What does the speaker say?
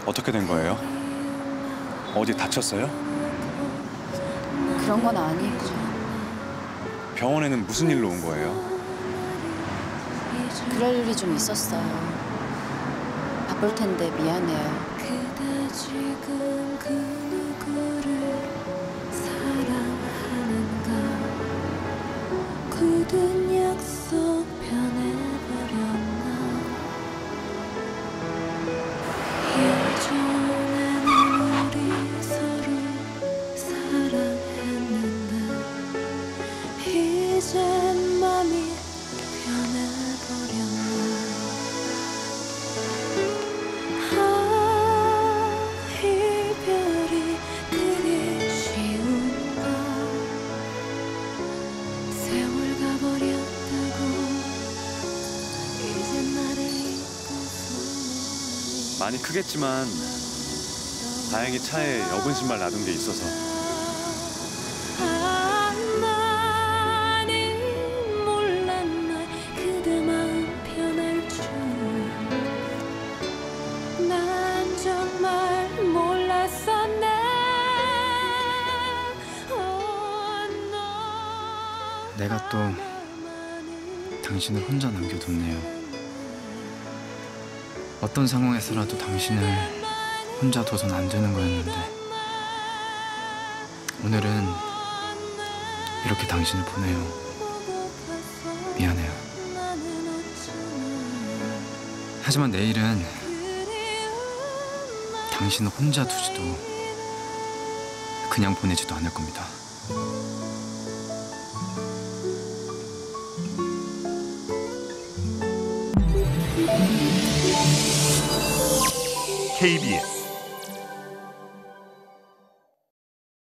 어떻게 된 거예요? 어디 다쳤어요? 그런 건 아니고. 병원에는 무슨 일로 온 거예요? 그럴 일이 좀 있었어요. 바쁠 텐데 미안해요. 그대 지금 그 누구를 사랑하는가. 굳은 약속 변해버렸나. 예전에는 우리 서로 사랑했는데 이젠 맘이 변해버렸나. 아, 이별이 그리 쉬운가. 세월 가버렸다고 이제 나를 잊고서 많이 크겠지만 다행히 차에 여분 신발 놔둔 게 있어서. 나는 몰랐네. 그대 마음 편할 줄 난 정말 몰랐었네. 내가 또 당신을 혼자 남겨뒀네요. 어떤 상황에서라도 당신을 혼자 둬선 안 되는 거였는데 오늘은 이렇게 당신을 보내요. 미안해요. 하지만 내일은 당신을 혼자 두지도 그냥 보내지도 않을 겁니다. KBS